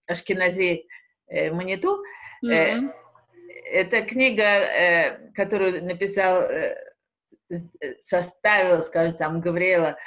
Ашкенази Маниту. Мгм. Это книга, которую написал, составил, скажем, там, Гавриэла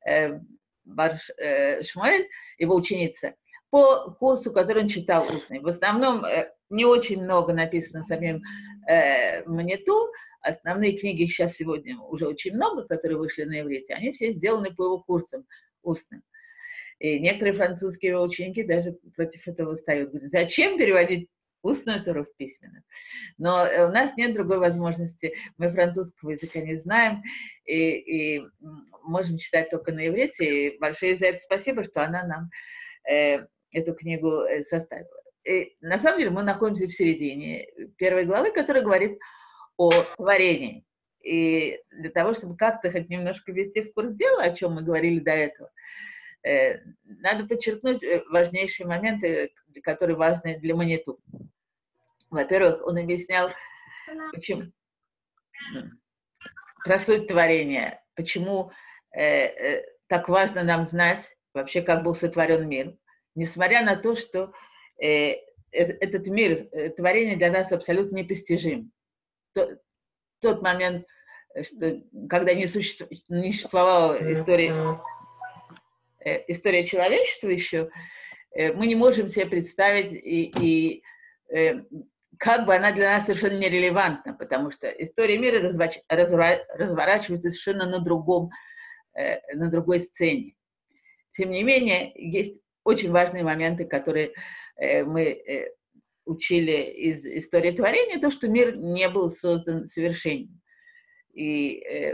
Шмуэль, его ученица, по курсу, который он читал устный. В основном не очень много написано самим Маниту. Основные книги сейчас сегодня уже очень много, которые вышли на иврите, они все сделаны по его курсам устным. И некоторые французские ученики даже против этого встают. Говорят, зачем переводить устную Тору в письменную? Но у нас нет другой возможности. Мы французского языка не знаем и можем читать только на иврите. И большое за это спасибо, что она нам эту книгу составила. И на самом деле мы находимся в середине первой главы, которая говорит о творении. И для того, чтобы как-то хоть немножко ввести в курс дела, о чем мы говорили до этого, надо подчеркнуть важнейшие моменты, которые важны для Маниту. Во-первых, он объяснял, почему про суть творения, почему так важно нам знать вообще, как был сотворен мир, несмотря на то, что этот мир, творение для нас абсолютно непостижим. Тот момент, что, когда не существовала история человечества еще, мы не можем себе представить, и как бы она для нас совершенно нерелевантна, потому что история мира разворачивается совершенно на другой сцене. Тем не менее, есть очень важные моменты, которые мы учили из истории творения, то, что мир не был создан совершенным. И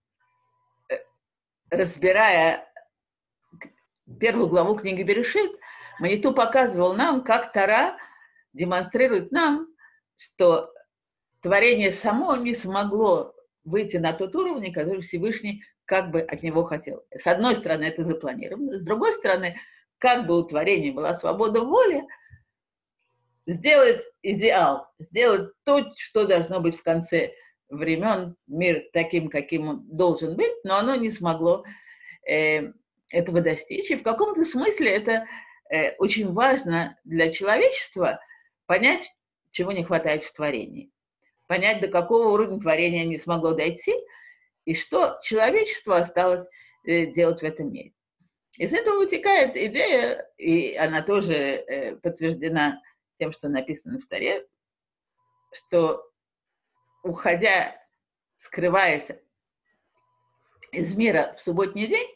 разбирая первую главу книги Берешит, Маниту показывал нам, как Тора демонстрирует нам, что творение само не смогло выйти на тот уровень, который Всевышний как бы от него хотел. С одной стороны, это запланировано, с другой стороны, как бы у творения была свобода воли, сделать идеал, сделать то, что должно быть в конце времен, мир таким, каким он должен быть, но оно не смогло этого достичь. И в каком-то смысле это очень важно для человечества понять, чего не хватает в творении. Понять, до какого уровня творения не смогло дойти, и что человечество осталось делать в этом мире. Из этого вытекает идея, и она тоже подтверждена тем, что написано в Торе, что, уходя, скрываясь из мира в субботний день,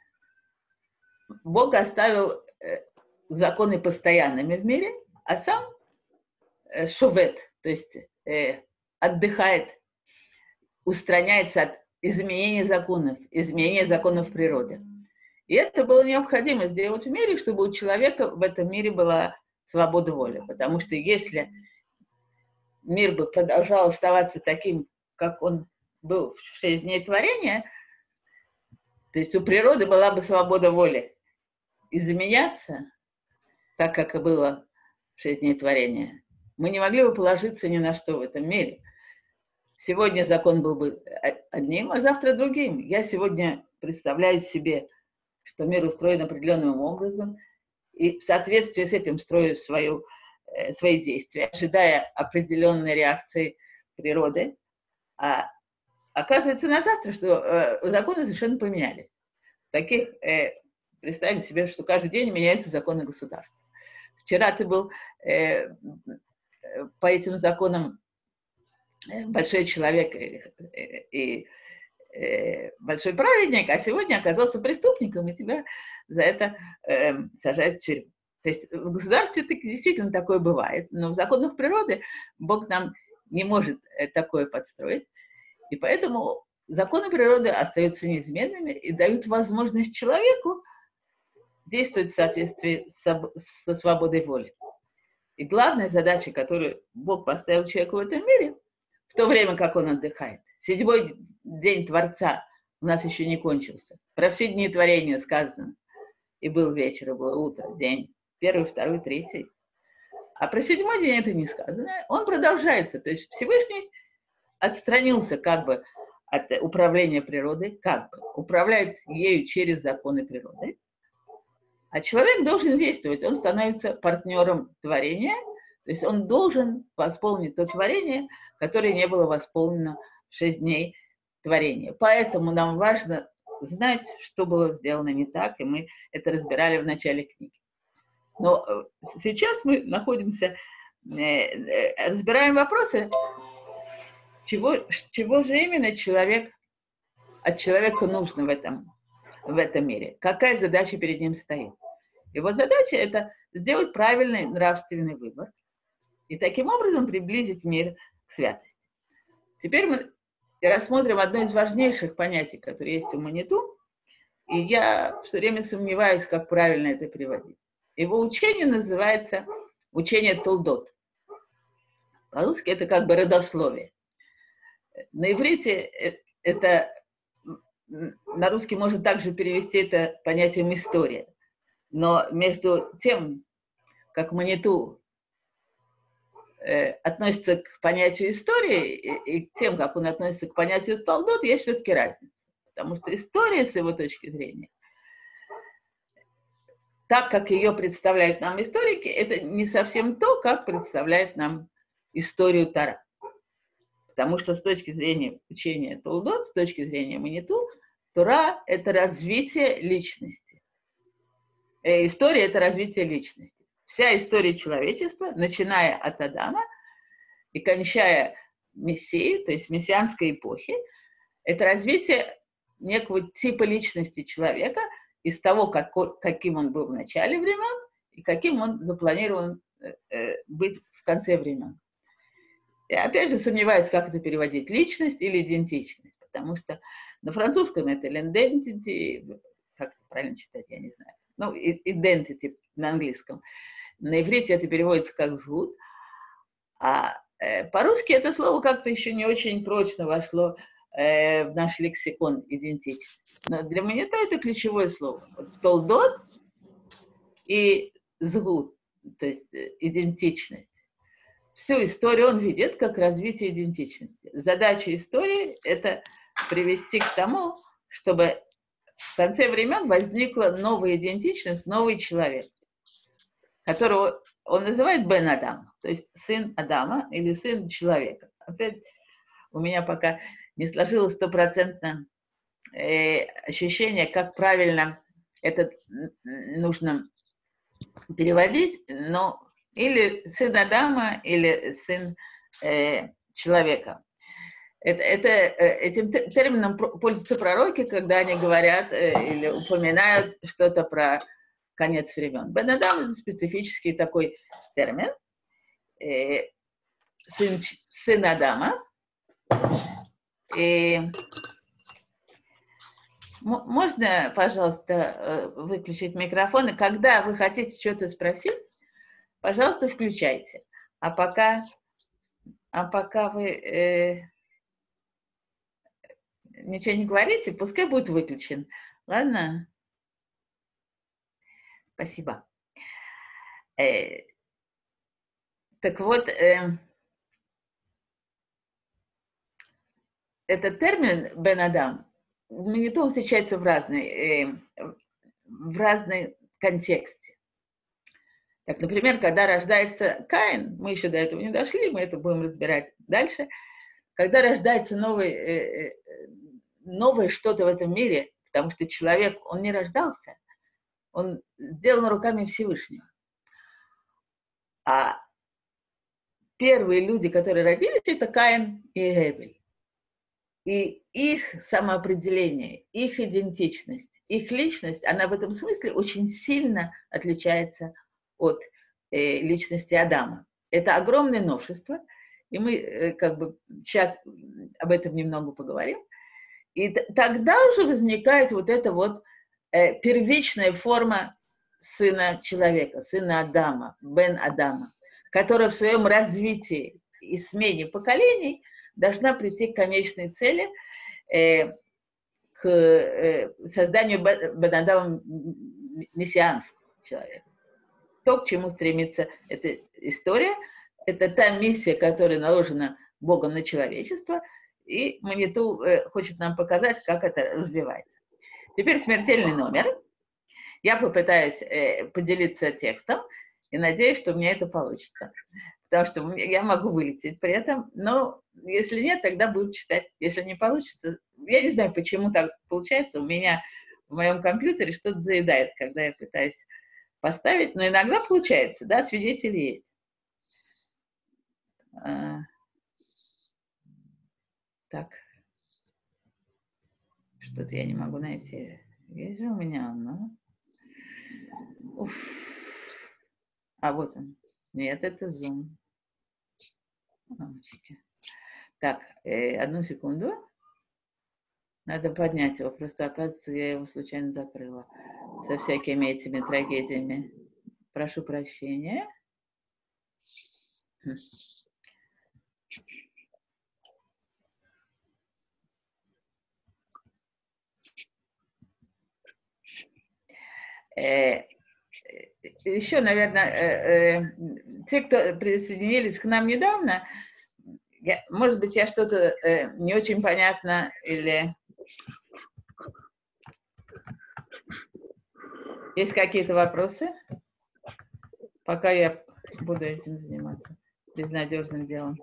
Бог оставил законы постоянными в мире, а сам шувет, то есть отдыхает, устраняется от изменения законов природы. И это было необходимо сделать в мире, чтобы у человека в этом мире была свобода воли. Потому что если мир бы продолжал оставаться таким, как он был в 6 дней творения, то есть у природы была бы свобода воли изменяться, так как и было в 6 дней творения, мы не могли бы положиться ни на что в этом мире. Сегодня закон был бы одним, а завтра другим. Я сегодня представляю себе, что мир устроен определенным образом, и в соответствии с этим строю свои действия, ожидая определенной реакции природы. А оказывается на завтра, что законы совершенно поменялись. Таких представим себе, что каждый день меняются законы государства. Вчера ты был по этим законам большой человек и большой праведник, а сегодня оказался преступником, и тебя за это сажают в тюрьму. То есть в государстве действительно такое бывает, но в законах природы Бог нам не может такое подстроить, и поэтому законы природы остаются неизменными и дают возможность человеку действовать в соответствии со свободой воли. И главная задача, которую Бог поставил человеку в этом мире, в то время, как он отдыхает, 7-й день Творца у нас еще не кончился. Про все дни творения сказано. И был вечер, и было утро, день, 1, 2, 3. А про 7-й день это не сказано. Он продолжается. То есть Всевышний отстранился как бы от управления природой, как бы управляет ею через законы природы. А человек должен действовать, он становится партнером творения, то есть он должен восполнить то творение, которое не было восполнено в 6 дней творения. Поэтому нам важно знать, что было сделано не так, и мы это разбирали в начале книги. Но сейчас мы находимся, разбираем вопросы, чего же именно от человека нужно в этом мире, какая задача перед ним стоит. Его задача – это сделать правильный нравственный выбор и таким образом приблизить мир к святости. Теперь мы рассмотрим одно из важнейших понятий, которое есть у Маниту, и я все время сомневаюсь, как правильно это переводить. Его учение называется учение Толдот. По-русски это как бы родословие. На иврите это, на русский можно также перевести это понятием история. Но между тем, как Маниту относится к понятию истории и тем, как он относится к понятию Толдот, есть все-таки разница. Потому что история, с его точки зрения, так, как ее представляют нам историки, это не совсем то, как представляет нам историю Тора. Потому что с точки зрения учения Толдот, с точки зрения Маниту, Тора – это развитие личности. История – это развитие личности. Вся история человечества, начиная от Адама и кончая Мессией, то есть мессианской эпохи, это развитие некого типа личности человека из того, каким он был в начале времен и каким он запланирован быть в конце времен. Я опять же сомневаюсь, как это переводить, личность или идентичность, потому что на французском это l'identity, как это правильно читать, я не знаю. Ну, identity на английском. На иврите это переводится как «згут», а по-русски это слово как-то еще не очень прочно вошло в наш лексикон идентичность. Но для меня это ключевое слово. Толдот и «згут», то есть идентичность. Всю историю он видит как развитие идентичности. Задача истории – это привести к тому, чтобы в конце времен возникла новая идентичность, новый человек, которого он называет Бен Адам, то есть сын Адама или сын человека. Опять у меня пока не сложилось стопроцентное ощущение, как правильно это нужно переводить, но или сын Адама, или сын человека. Этим термином пользуются пророки, когда они говорят или упоминают что-то про конец времен. Бен Адам – это специфический такой термин. Сын Адама. И можно, пожалуйста, выключить микрофон? И когда вы хотите что-то спросить, пожалуйста, включайте. А пока вы ничего не говорите, пускай будет выключен. Ладно? Спасибо. Так вот, этот термин «бен Адам» в Маниту встречается в разном контексте. Так, например, когда рождается Каин, мы еще до этого не дошли, мы это будем разбирать дальше, когда рождается новое что-то в этом мире, потому что человек, он не рождался, он сделан руками Всевышнего. А первые люди, которые родились, это Каин и Гевель. И их самоопределение, их идентичность, их личность, она в этом смысле очень сильно отличается от личности Адама. Это огромное новшество, и мы как бы сейчас об этом немного поговорим. И тогда уже возникает вот эта вот первичная форма сына человека, сына Адама, Бен Адама, которая в своем развитии и смене поколений должна прийти к конечной цели, к созданию Бен Адама мессианского человека. То, к чему стремится эта история, это та миссия, которая наложена Богом на человечество, и Маниту хочет нам показать, как это развивается. Теперь смертельный номер. Я попытаюсь поделиться текстом и надеюсь, что у меня это получится. Потому что я могу вылететь при этом, но если нет, тогда буду читать. Если не получится, я не знаю, почему так получается. У меня в моем компьютере что-то заедает, когда я пытаюсь поставить, но иногда получается, да, свидетели есть. Так, что-то я не могу найти. Есть же у меня оно. Уф. А вот он. Нет, это Zoom. Мамочки. Так, одну секунду. Надо поднять его. Просто, оказывается, я его случайно закрыла. Со всякими этими трагедиями. Прошу прощения. Еще, наверное, те, кто присоединились к нам недавно, может быть, я что-то не очень понятно или есть какие-то вопросы, пока я буду этим заниматься безнадежным делом.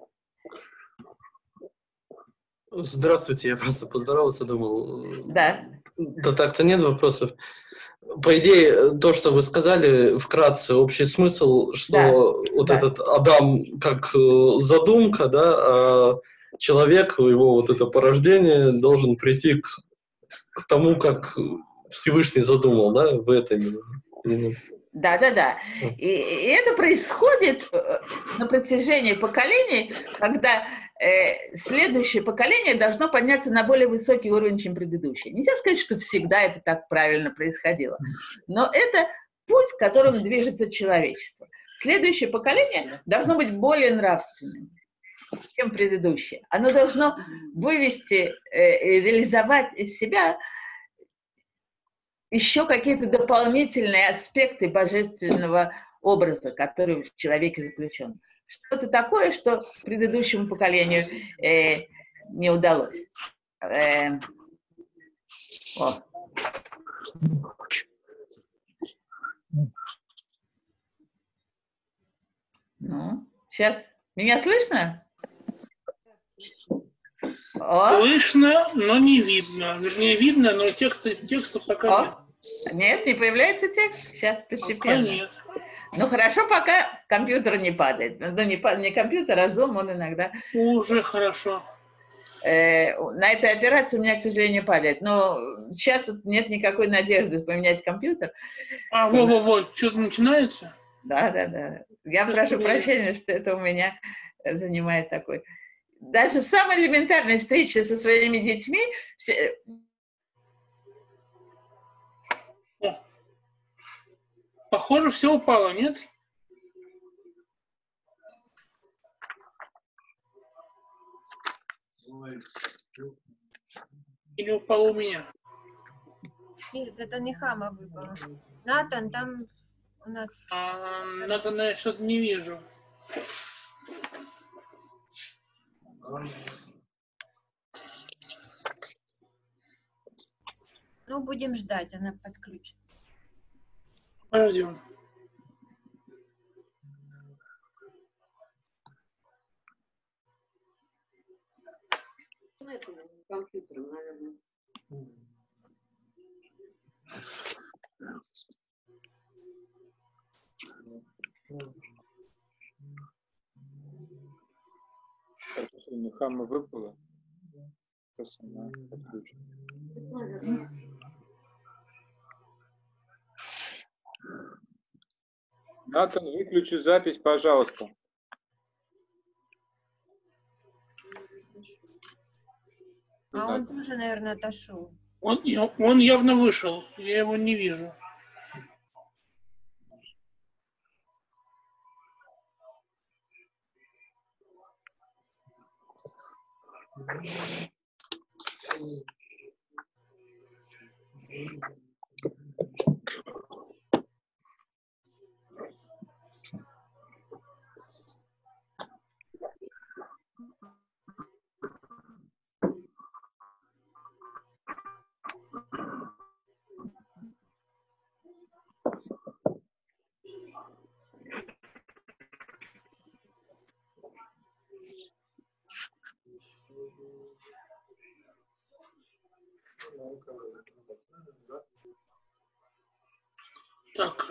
Здравствуйте, я просто поздороваться думал. Да. Да так-то нет вопросов. По идее, то, что вы сказали, вкратце, общий смысл, что Да, вот да. этот Адам как задумка, да, а человек, его вот это порождение должен прийти к тому, как Всевышний задумал, да, в этом. Да. И это происходит на протяжении поколений, когда следующее поколение должно подняться на более высокий уровень, чем предыдущее. Нельзя сказать, что всегда это так правильно происходило, но это путь, которым движется человечество. Следующее поколение должно быть более нравственным, чем предыдущее. Оно должно вывести, реализовать из себя еще какие-то дополнительные аспекты божественного образа, который в человеке заключен. Что-то такое, что предыдущему поколению не удалось. Ну, сейчас. Меня слышно? Слышно, но не видно. Вернее, видно, но текста пока нет. Нет, не появляется текст? Сейчас постепенно. Пока нет. Ну, хорошо, пока компьютер не падает. Ну, не компьютер, а Zoom, он иногда... Уже хорошо. На этой операции у меня, к сожалению, падает. Но сейчас нет никакой надежды поменять компьютер. Вот, что-то начинается? Да. Я прошу прощения, что это у меня занимает такой... Даже в самой элементарной встрече со своими детьми... Похоже, все упало, нет? Или упало у меня? Нет, это не Хама выпало. Натан, там у нас... Натана я что-то не вижу. Ну, будем ждать, она подключится. Подождем. Компьютером, наверное. Хама выпала. Сейчас она подключит. Натан, выключи запись, пожалуйста. Он тоже, наверное, отошел. Он явно вышел, я его не вижу. Так,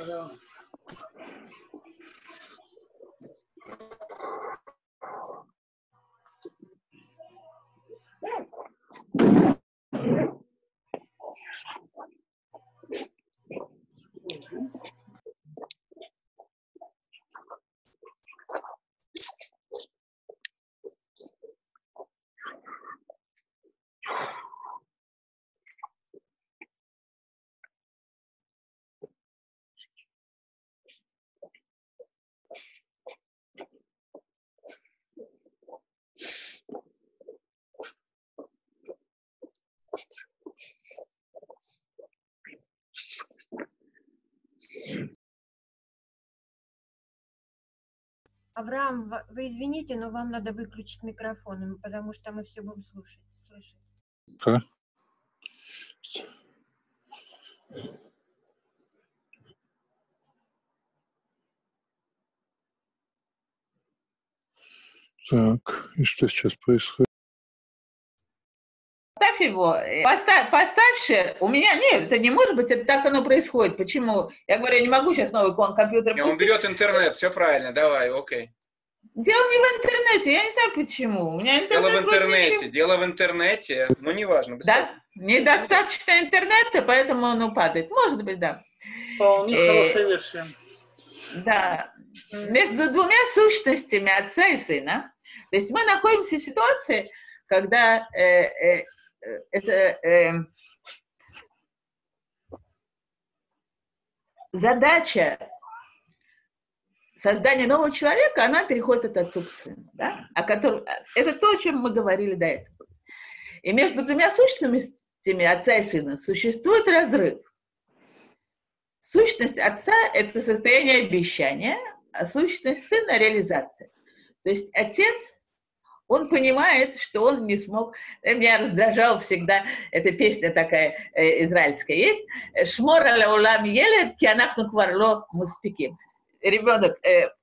Авраам, вы извините, но вам надо выключить микрофон, потому что мы все будем слышать. Ка? Так, и что сейчас происходит? Поставь его, поставь share. У меня нет, это не может быть, это так оно происходит. Почему? Я говорю, я не могу сейчас новый компьютер. Он берет интернет, все правильно, давай, окей. Дело не в интернете, я не знаю почему. У меня интернет дело в интернете, но неважно. Да, недостаточно интернета, поэтому он падает. Может быть, да. вполне хорошая версия. Да. Между двумя сущностями отца и сына. То есть мы находимся в ситуации, когда задача создания нового человека, она переходит от отца к сыну. Да? Это то, о чем мы говорили до этого. И между двумя сущностями отца и сына существует разрыв. Сущность отца – это состояние обещания, а сущность сына – реализация. То есть отец, он понимает, что он не смог. Меня раздражала всегда, эта песня такая израильская есть, «Шмор аля улам елед, ки анахну квар ло муспиким». Ребенок,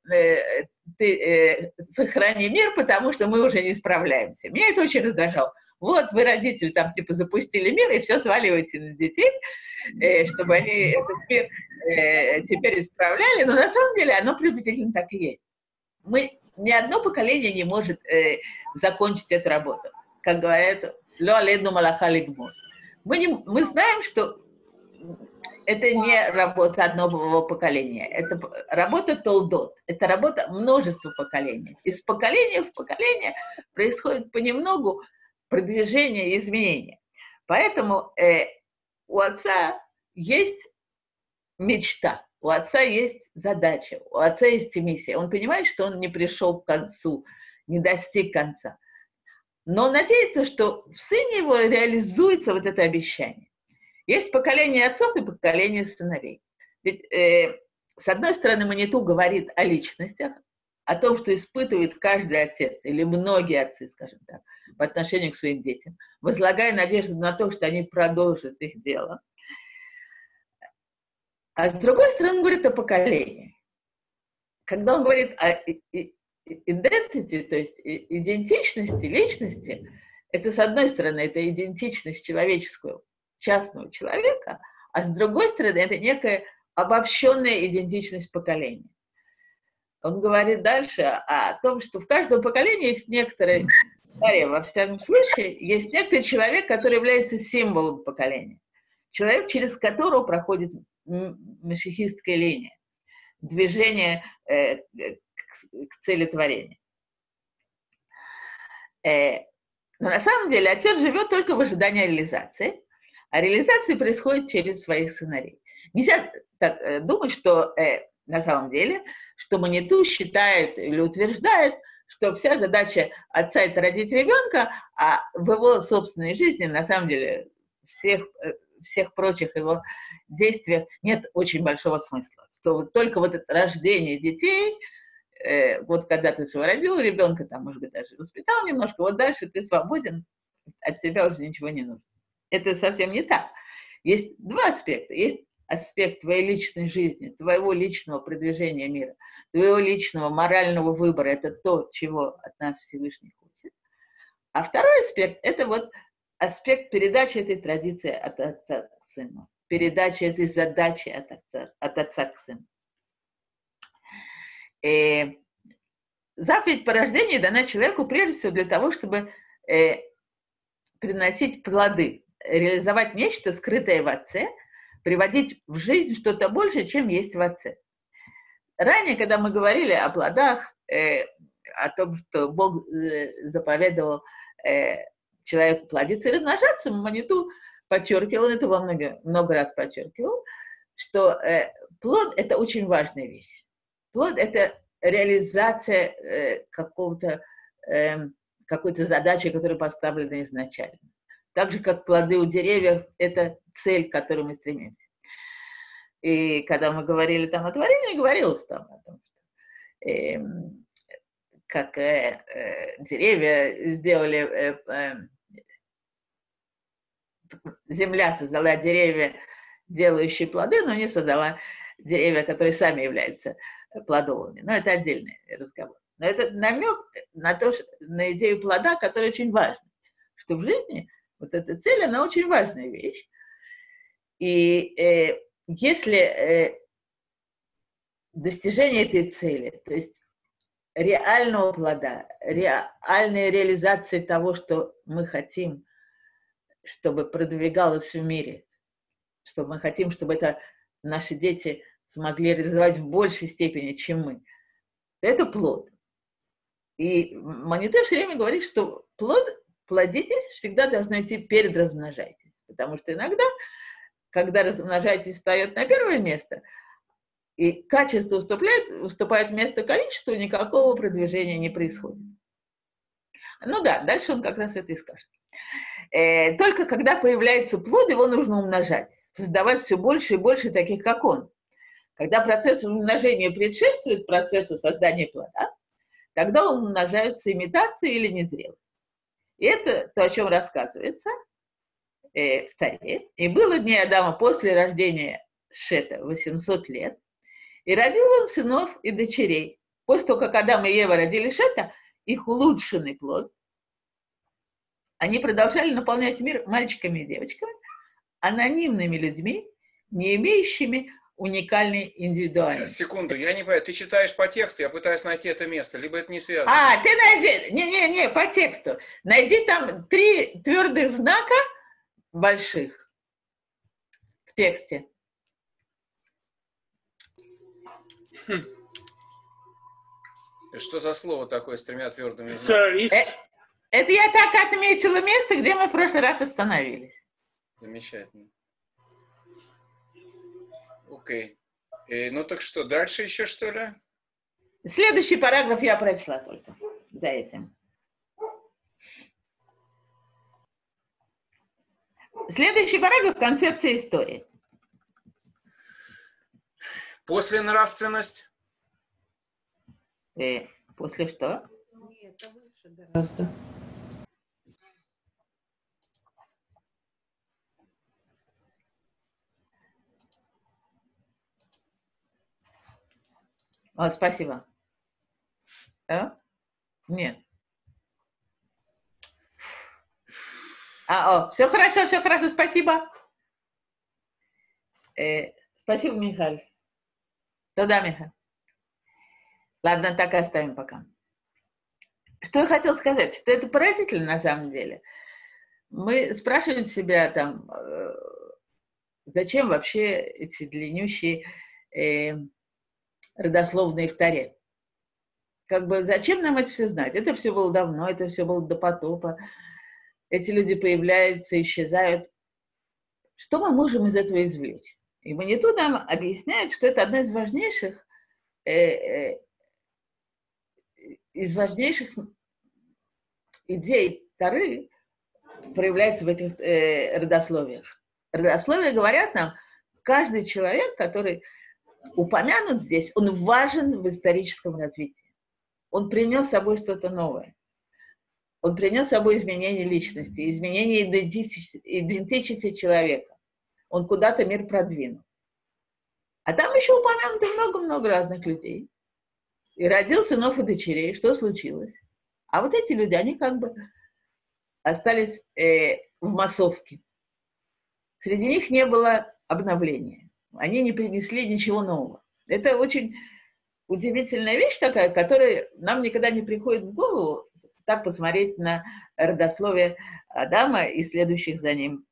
ты сохрани мир, потому что мы уже не справляемся. Меня это очень раздражало. Вот вы, родители, там типа запустили мир, и все сваливаете на детей, чтобы они этот мир теперь исправляли. Но на самом деле оно приблизительно так и есть. Ни одно поколение не может закончить эту работу. Как говорят, «Ло алейну малаха лигмор». Мы знаем, что это не работа одного поколения, это работа толдот, это работа множества поколений. Из поколения в поколение происходит понемногу продвижение и изменение. Поэтому у отца есть мечта, у отца есть задача, у отца есть миссия. Он понимает, что он не пришел к концу, не достиг конца. Но надеется, что в сыне его реализуется вот это обещание. Есть поколение отцов и поколение сыновей. Ведь, с одной стороны, Маниту говорит о личностях, о том, что испытывает каждый отец, или многие отцы, скажем так, по отношению к своим детям, возлагая надежду на то, что они продолжат их дело. А с другой стороны, он говорит о поколении. Когда он говорит о identity, то есть идентичности, личности, это, с одной стороны, это идентичность человеческого, частного человека, а с другой стороны, это некая обобщенная идентичность поколения. Он говорит дальше о том, что в каждом поколении есть некоторые, во всяком случае, есть некоторый человек, который является символом поколения. Человек, через которого проходит машихистская линия, движение к цели творения. Но на самом деле отец живет только в ожидании реализации, а реализация происходит через своих сыновей. Нельзя так думать, что на самом деле, что Маниту считает или утверждает, что вся задача отца – это родить ребенка, а в его собственной жизни, на самом деле, всех прочих его действиях нет очень большого смысла. Что вот только вот это рождение детей, вот когда ты своего родил ребенка, там, может быть, даже воспитал немножко, вот дальше ты свободен, от тебя уже ничего не нужно. Это совсем не так. Есть два аспекта. Есть аспект твоей личной жизни, твоего личного продвижения мира, твоего личного морального выбора. Это то, чего от нас Всевышний хочет. А второй аспект – это вот аспект передачи этой традиции от отца к сыну. передачи этой задачи от отца к сыну. Заповедь по рождению дана человеку прежде всего для того, чтобы приносить плоды, реализовать нечто, скрытое в отце, приводить в жизнь что-то большее, чем есть в отце. Ранее, когда мы говорили о плодах, о том, что Бог заповедовал человеку плодиться и размножаться, Маниту подчеркивал, это во много раз подчеркивал, что плод – это очень важная вещь. Плод – это реализация какой-то задачи, которая поставлена изначально. Так же, как плоды у деревьев – это цель, к которой мы стремимся. И когда мы говорили там о творении, говорилось там о том, что как деревья сделали, земля создала деревья, делающие плоды, но не создала деревья, которые сами являются плодовыми. Но это отдельный разговор. Но это намек на идею плода, которая очень важна. Что в жизни вот эта цель, она очень важная вещь. И если достижение этой цели, то есть реального плода, реальной реализации того, что мы хотим, чтобы продвигалось в мире, что мы хотим, чтобы это наши дети смогли реализовать в большей степени, чем мы, это плод. И Маниту все время говорит, что плодитесь всегда должно идти перед размножайтесь. Потому что иногда, когда размножайтесь встает на первое место, и качество уступает вместо количества, никакого продвижения не происходит. Ну да, дальше он как раз это и скажет. Только когда появляется плод, его нужно умножать, создавать все больше и больше таких, как он. Когда процесс умножения предшествует процессу создания плода, тогда умножаются имитации или незрелость. И это то, о чем рассказывается в Торе. И было дней Адама после рождения Шета 800 лет, и родил он сынов и дочерей. После того, как Адам и Ева родили Шета, их улучшенный плод, они продолжали наполнять мир мальчиками и девочками, анонимными людьми, не имеющими уникальной индивидуальности. Секунду, я не понимаю, ты читаешь по тексту, я пытаюсь найти это место, либо это не связано. Ты найди, не, по тексту. Найди там 3 твердых знака больших в тексте. Что за слово такое с 3 твердыми знаками? Это я так отметила место, где мы в прошлый раз остановились. Замечательно. Окей. Ну так что, дальше еще что ли? Следующий параграф я прочла только за этим. Следующий параграф – концепция истории. После нравственность? После что? Нет, это выше гораздо. Спасибо. Нет. Все хорошо, спасибо. Спасибо, Михаил. Туда, Михаил. Ладно, так и оставим пока. Что я хотела сказать, что это поразительно на самом деле. Мы спрашиваем себя там, зачем вообще эти длиннющие родословные в Торе. Зачем нам это все знать? Это все было давно, это все было до потопа. Эти люди появляются, исчезают. Что мы можем из этого извлечь? И Маниту нам объясняет, что это одна из важнейших идей Торы проявляется в этих родословиях. Родословия говорят нам, каждый человек, который упомянут здесь, он важен в историческом развитии. Он принес с собой что-то новое. Он принес с собой изменение личности, изменение идентичности человека. Он куда-то мир продвинул. А там еще упомянуто много-много разных людей. И родил сынов и дочерей. Что случилось? А вот эти люди, они остались в массовке. Среди них не было обновления. Они не принесли ничего нового. Это очень удивительная вещь такая, которая нам никогда не приходит в голову, так посмотреть на родословие Адама и следующих за ним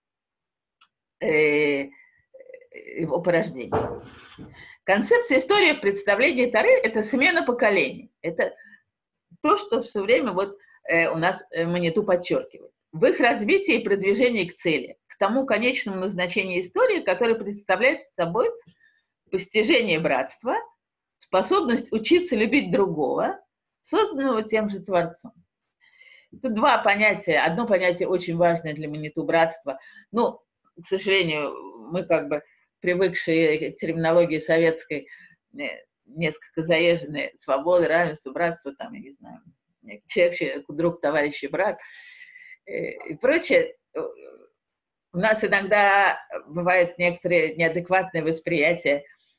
его порождения. Концепция истории в представлении Торы – это смена поколений. Это то, что все время вот, у нас Маниту подчеркивает. В их развитии и продвижении к цели, к тому конечному назначению истории, которое представляет собой постижение братства, способность учиться любить другого, созданного тем же Творцом. Тут два понятия. Одно понятие очень важное для Маниту – братство. Ну, к сожалению, мы как бы привыкшие к терминологии советской, несколько заезженные: свобода, равенство, братство, там, я не знаю, человек, друг, товарищ и брат и прочее. У нас иногда бывает некоторые неадекватные восприятия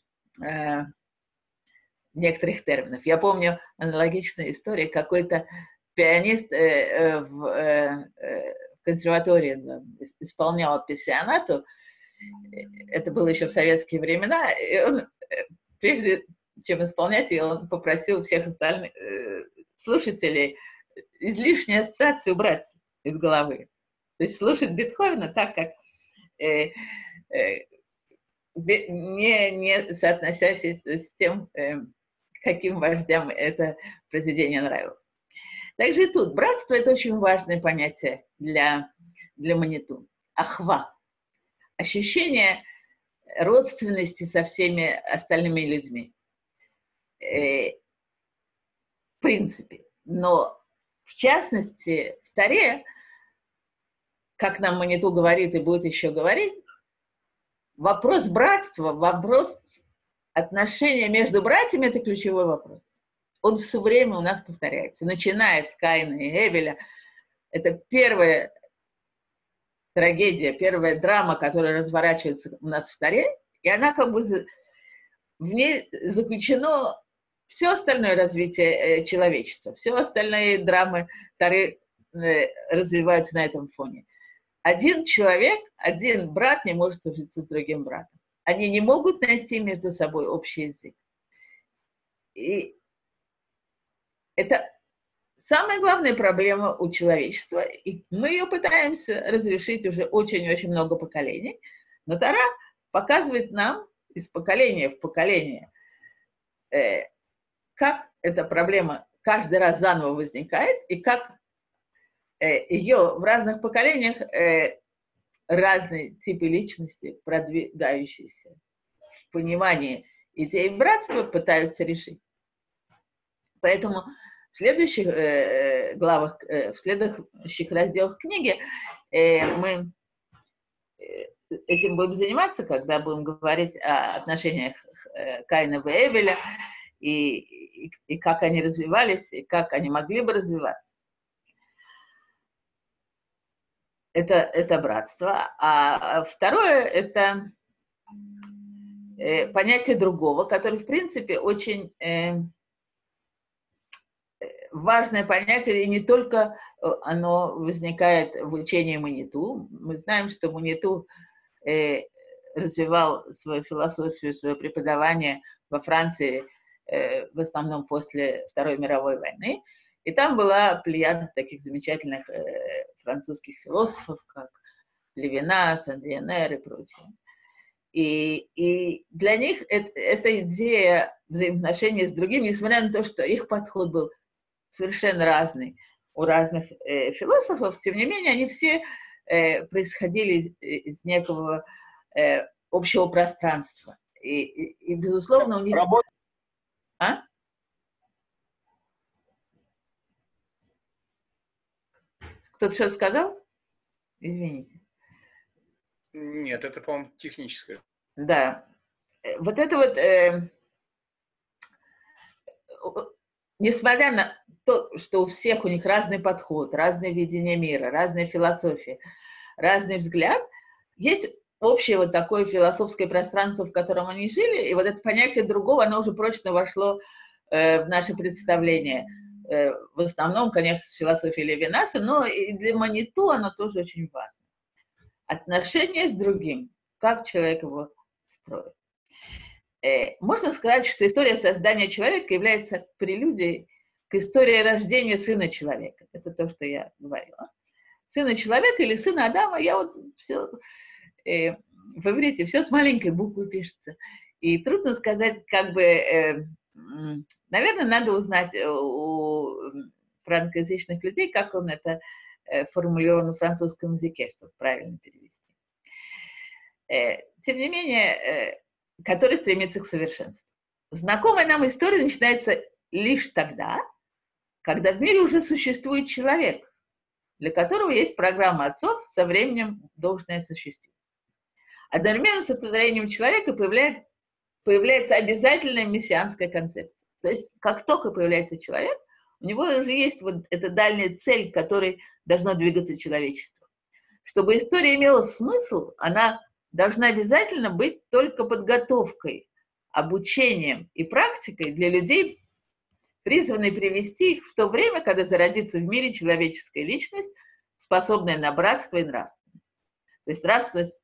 некоторых терминов. Я помню аналогичную историю. Какой-то пианист в консерватории исполнял апассионату. Это было еще в советские времена. И он, прежде чем исполнять ее, он попросил всех остальных слушателей излишнюю ассоциацию убрать из головы. То есть слушать Бетховена так, как не соотносясь с тем, каким вождям это произведение нравилось. Также и тут братство – это очень важное понятие для Маниту. Ахва. Ощущение родственности со всеми остальными людьми. В принципе. Но в частности, в Торе, как нам Маниту говорит и будет еще говорить, вопрос братства, вопрос отношения между братьями – это ключевой вопрос. Он все время у нас повторяется, начиная с Каина и Эвеля. Это первая трагедия, первая драма, которая разворачивается у нас в Торе, и она как бы в ней заключено все остальное развитие человечества, все остальные драмы Торы развиваются на этом фоне. Один человек, один брат не может ужиться с другим братом. Они не могут найти между собой общий язык. И это самая главная проблема у человечества, и мы ее пытаемся разрешить уже очень-очень много поколений, но Тора показывает нам из поколения в поколение, как эта проблема каждый раз заново возникает, и как ее в разных поколениях разные типы личности, продвигающиеся в понимании идеи братства, пытаются решить. Поэтому в следующих главах, в следующих разделах книги мы этим будем заниматься, когда будем говорить о отношениях Каина и Эвеля, и как они развивались, и как они могли бы развиваться. Это братство. А второе – это понятие другого, которое, в принципе, очень важное понятие, и не только оно возникает в учении Маниту. Мы знаем, что Маниту развивал свою философию, свое преподавание во Франции, в основном после Второй мировой войны. И там была плеяда таких замечательных французских философов, как Левинас, Сен-Диэнер и прочие. И для них эта идея взаимоотношений с другими, несмотря на то, что их подход был совершенно разный у разных философов, тем не менее, они все происходили из некого общего пространства. И безусловно, у них... А? Кто-то что сказал? Извините. Нет, это, по-моему, техническое. Да. Вот это вот, несмотря на то, что у всех у них разный подход, разное видение мира, разная философия, разный взгляд, есть общее вот такое философское пространство, в котором они жили, и вот это понятие другого, оно уже прочно вошло в наше представление. В основном, конечно, с философией Левинаса, но и для Маниту оно тоже очень важно. Отношения с другим. как человек его строит. Можно сказать, что история создания человека является прелюдией к истории рождения сына человека. Это то, что я говорила. Сына человека или сына Адама, я вот все, в иврите все с маленькой буквы пишется. И трудно сказать, как бы, наверное, надо узнать у франкоязычных людей, как он это формулирован на французском языке, чтобы правильно перевести. Тем не менее, который стремится к совершенству. Знакомая нам история начинается лишь тогда, когда в мире уже существует человек, для которого есть программа отцов, со временем должное осуществить. Одновременно с сотворением человека появляется обязательная мессианская концепция. То есть, как только появляется человек, у него уже есть вот эта дальняя цель, к которой должно двигаться человечество. Чтобы история имела смысл, она должна обязательно быть только подготовкой, обучением и практикой для людей, призванной привести их в то время, когда зародится в мире человеческая личность, способная на братство и нравственность. То есть нравственность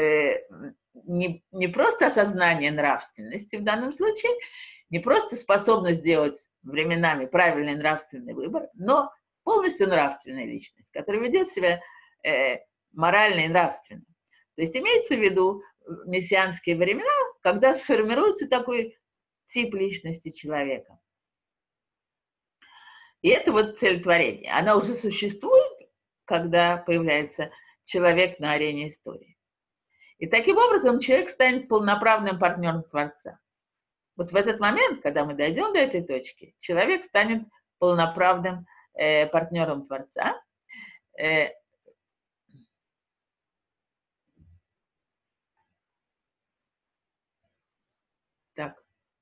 не просто осознание нравственности в данном случае, не просто способность сделать временами правильный нравственный выбор, но полностью нравственная личность, которая ведет себя морально и нравственно. То есть имеется в виду мессианские времена, когда сформируется такой тип личности человека. И это вот цель творения. Она уже существует, когда появляется человек на арене истории. И таким образом человек станет полноправным партнером Творца. Вот в этот момент, когда мы дойдем до этой точки, человек станет полноправным партнером Творца. Так.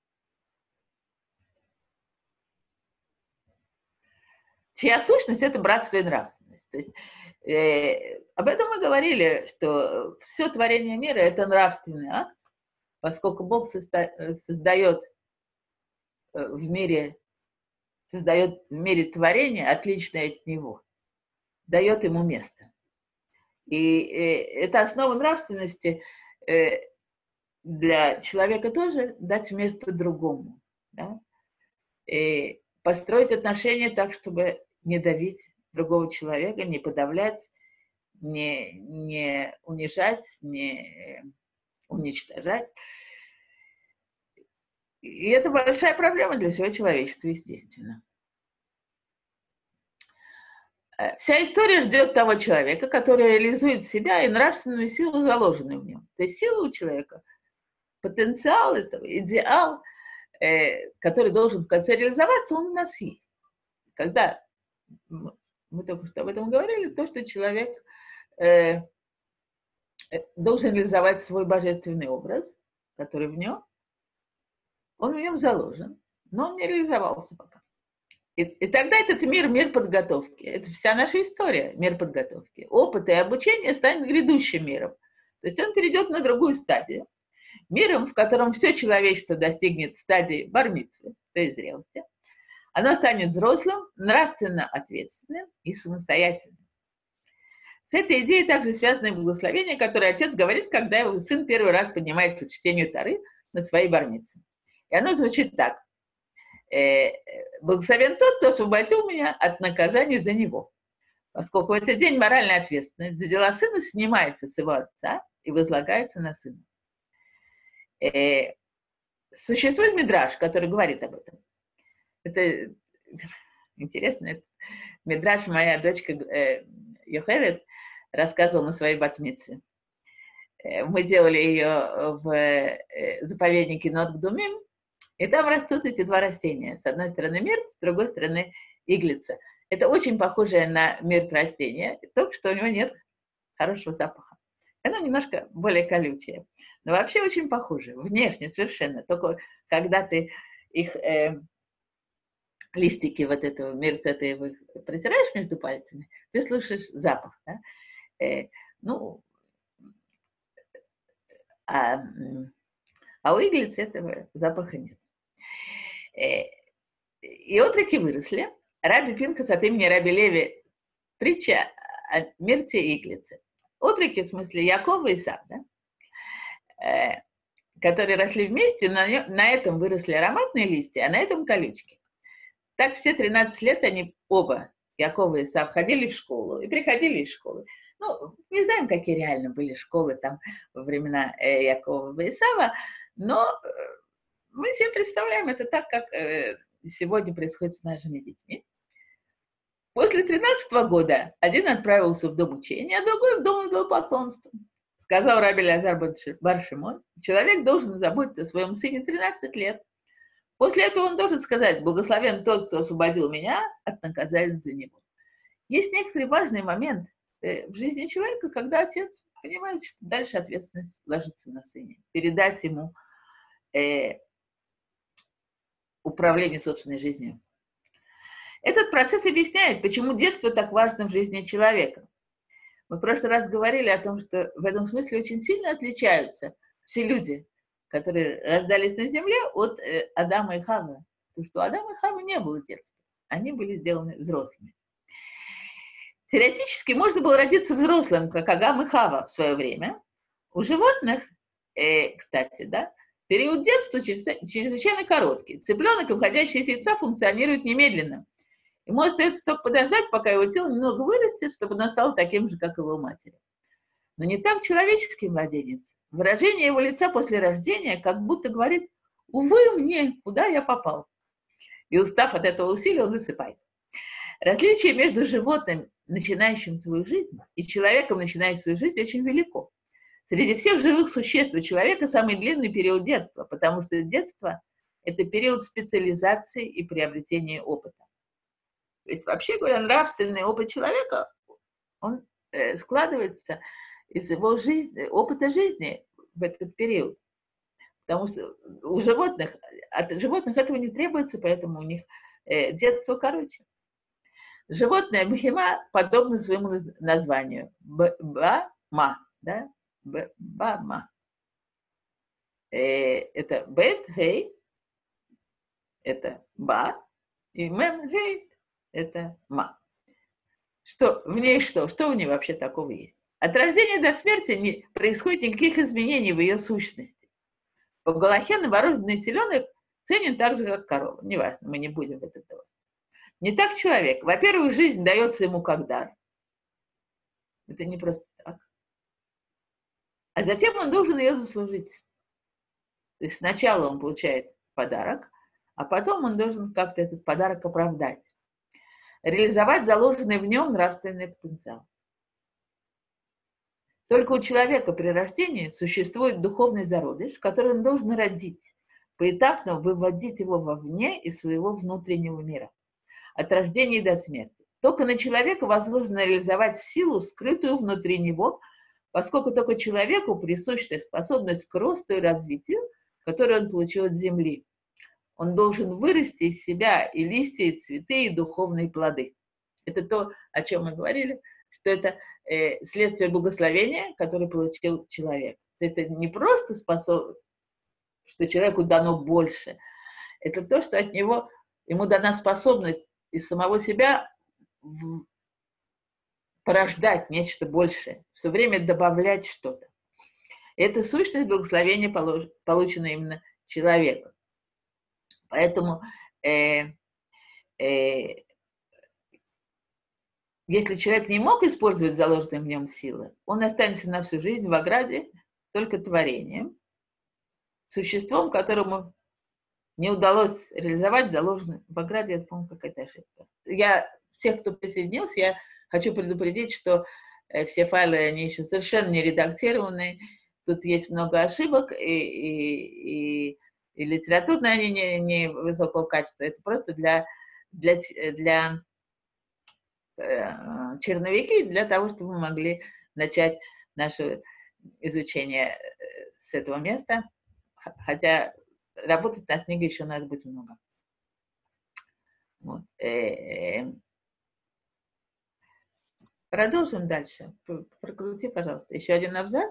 Чья сущность – это братство и нравственность. То есть, об этом мы говорили, что все творение мира – это нравственный акт, поскольку Бог создает в мире творение, отличное от Него, дает ему место. И это основа нравственности для человека тоже дать место другому. Да? И построить отношения так, чтобы не давить другого человека, не подавлять, не унижать, не уничтожать. И это большая проблема для всего человечества, естественно. Вся история ждет того человека, который реализует себя и нравственную силу, заложенную в нем. То есть сила у человека, потенциал этого, идеал, который должен в конце реализоваться, он у нас есть. Когда мы только что об этом говорили, то, что человек должен реализовать свой божественный образ, который в нем, он в нем заложен, но он не реализовался пока. И тогда этот мир подготовки. Это вся наша история, мир подготовки. Опыт и обучение станет грядущим миром. То есть он перейдет на другую стадию. Миром, в котором все человечество достигнет стадии бар-мицвы, то есть зрелости. Оно станет взрослым, нравственно ответственным и самостоятельным. С этой идеей также связано и благословение, которое отец говорит, когда его сын первый раз поднимается к чтению Торы на своей бар-мицве. И оно звучит так. Благословен тот, кто освободил меня от наказания за него. Поскольку в этот день моральная ответственность за дела сына снимается с его отца и возлагается на сына. Существует мидраш, который говорит об этом. Это интересно. Мидраш моя дочка Йохевед рассказывала на своей бат-мицве. Мы делали ее в заповеднике Нот-Гдумим, и там растут эти два растения. С одной стороны мирт, с другой стороны иглица. Это очень похожее на мирт растение, только что у него нет хорошего запаха. Оно немножко более колючее. Но вообще очень похоже. Внешне совершенно. Только когда ты их листики вот этого мирта, ты их протираешь между пальцами, ты слышишь запах. Да? А у иглицы этого запаха нет. И отроки выросли. Раби Пинхас от имени Раби Леви притча о мирте и иглице. Отроки, в смысле Якова и Исав, да? которые росли вместе, на этом выросли ароматные листья, а на этом колючки. Так все 13 лет они оба, Яков и Исав, ходили в школу и приходили из школы. Ну, не знаем, какие реально были школы там во времена Якова и Исава, но мы себе представляем это так, как сегодня происходит с нашими детьми. После 13-го года один отправился в дом учения, а другой в дом идолопоклонства. Сказал раби Элиазар бар Шимон, человек должен заботиться о своем сыне 13 лет. После этого он должен сказать: благословен тот, кто освободил меня от наказания за него. Есть некоторый важный момент в жизни человека, когда отец понимает, что дальше ответственность ложится на сыне. Передать ему управление собственной жизнью. Этот процесс объясняет, почему детство так важно в жизни человека. Мы в прошлый раз говорили о том, что в этом смысле очень сильно отличаются все люди, которые рождались на земле, от Адама и Хавы. Потому что у Адама и Хавы не было детства. Они были сделаны взрослыми. Теоретически можно было родиться взрослым, как Адам и Хава в свое время. У животных, кстати, да, период детства чрезвычайно короткий. Цыпленок, выходящий из яйца, функционирует немедленно. Ему остается только подождать, пока его тело немного вырастет, чтобы оно стало таким же, как его матери. Но не так человеческий младенец. Выражение его лица после рождения как будто говорит: увы мне, куда я попал. И устав от этого усилия, он засыпает. Различие между животным, начинающим свою жизнь, и человеком, начинающим свою жизнь, очень велико. Среди всех живых существ у человека самый длинный период детства, потому что детство – это период специализации и приобретения опыта. То есть, вообще говоря, нравственный опыт человека, он складывается из его жизни, опыта жизни в этот период. Потому что у животных, от животных этого не требуется, поэтому у них детство короче. Животное бхима подобно своему названию. Ба-ма, да? Ба-ма. Это бет, хей, это ба, и мем, хей, это ма. Что в ней что? Что в ней вообще такого есть? От рождения до смерти не происходит никаких изменений в ее сущности. По Галахе новорожденный теленок ценен так же, как корова. Неважно, мы не будем в это давать. Не так человек. Во-первых, жизнь дается ему как дар. Это не просто так. А затем он должен ее заслужить. То есть сначала он получает подарок, а потом он должен как-то этот подарок оправдать. Реализовать заложенный в нем нравственный потенциал. Только у человека при рождении существует духовный зародыш, который он должен родить, поэтапно выводить его вовне из своего внутреннего мира, от рождения до смерти. Только на человека возможно реализовать силу, скрытую внутри него, поскольку только человеку присуща способность к росту и развитию, которую он получил от земли. Он должен вырасти из себя и листья, и цветы, и духовные плоды. Это то, о чем мы говорили, что это следствие благословения, которое получил человек. То есть это не просто способность, что человеку дано больше. Это то, что от него, ему дана способность из самого себя порождать нечто большее, все время добавлять что-то. Это сущность благословения, полученная именно человеком. Поэтому если человек не мог использовать заложенные в нем силы, он останется на всю жизнь в ограде только творением, существом, которому не удалось реализовать заложенное в ограде. Я помню, какая-то ошибка. Всех, кто присоединился, я хочу предупредить, что все файлы, они еще совершенно не редактированы, тут есть много ошибок, и литературно они не высокого качества. Это просто для черновики, для того, чтобы мы могли начать наше изучение с этого места. Хотя работать над книгой еще надо будет много. Вот. Продолжим дальше. Прокрути, пожалуйста, еще один абзац.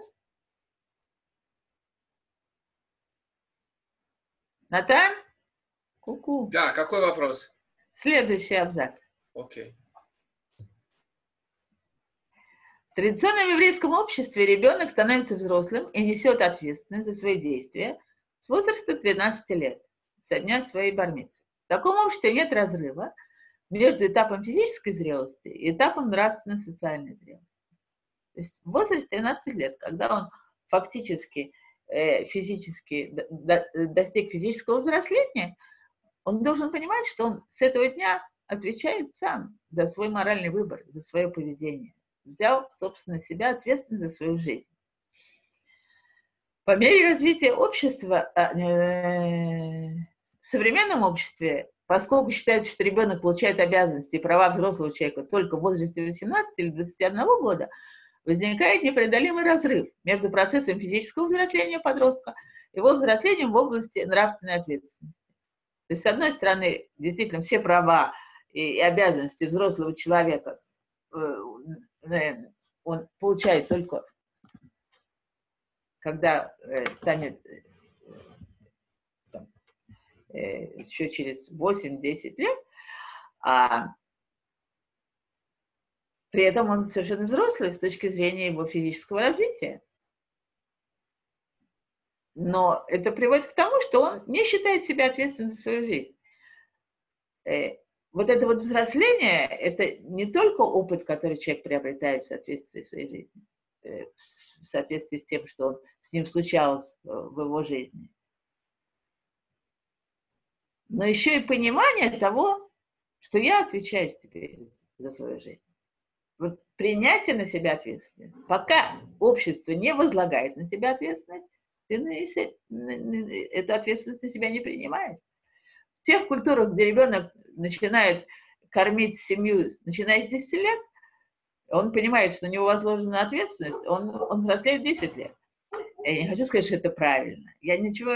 Натан? Ку-ку. Да, какой вопрос? Следующий абзац. Окей. традиционном еврейском обществе ребенок становится взрослым и несет ответственность за свои действия с возраста 13 лет, со дня своей бар-мицвы. В таком обществе нет разрыва между этапом физической зрелости и этапом нравственно-социальной зрелости. То есть в возрасте 13 лет, когда он фактически физически достиг физического взросления, он должен понимать, что он с этого дня отвечает сам за свой моральный выбор, за свое поведение. Взял, собственно, себя ответственность за свою жизнь. По мере развития общества, в современном обществе, поскольку считается, что ребенок получает обязанности и права взрослого человека только в возрасте 18 или 21 года, возникает непреодолимый разрыв между процессом физического взросления подростка и его взрослением в области нравственной ответственности. То есть, с одной стороны, действительно, все права и обязанности взрослого человека он получает только, когда станет еще через 8-10 лет, а при этом он совершенно взрослый с точки зрения его физического развития. Но это приводит к тому, что он не считает себя ответственным за свою жизнь. Вот это вот взросление, это не только опыт, который человек приобретает в соответствии с своей жизнью, в соответствии с тем, что с ним случалось в его жизни, но еще и понимание того, что я отвечаю теперь за свою жизнь. Вот принятие на себя ответственности. Пока общество не возлагает на тебя ответственность, ты эту ответственность на себя не принимаешь. В тех культурах, где ребенок начинает кормить семью, начиная с 10 лет, он понимает, что на него возложена ответственность, он взрослеет в 10 лет. Я не хочу сказать, что это правильно. Я ничего,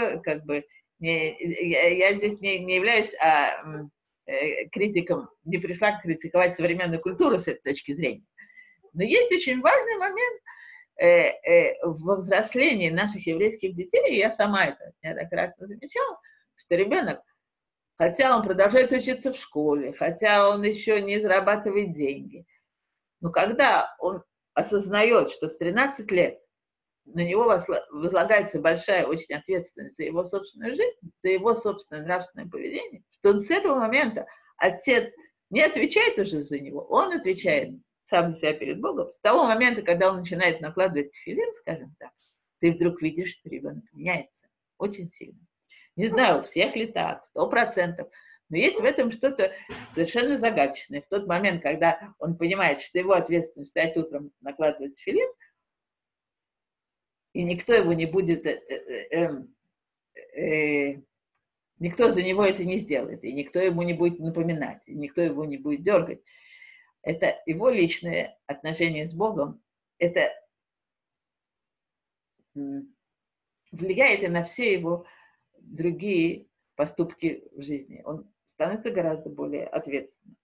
я здесь не являюсь критиком, не пришла критиковать современную культуру с этой точки зрения. Но есть очень важный момент во взрослении наших еврейских детей, и я сама это неоднократно замечала, что ребенок, хотя он продолжает учиться в школе, хотя он еще не зарабатывает деньги, но когда он осознает, что в 13 лет на него возлагается большая очень ответственность за его собственную жизнь, за его собственное нравственное поведение, что он с этого момента, отец не отвечает уже за него, он отвечает сам за себя перед Богом. С того момента, когда он начинает накладывать тефилин, скажем так, ты вдруг видишь, что ребенок меняется очень сильно. Не знаю, у всех ли так, 100%, но есть в этом что-то совершенно загадочное. В тот момент, когда он понимает, что его ответственность встать утром накладывать тефилин, и никто его не будет, никто за него это не сделает, и никто ему не будет напоминать, и никто его не будет дергать. Это его личное отношение с Богом, это влияет и на все его другие поступки в жизни. Он становится гораздо более ответственным.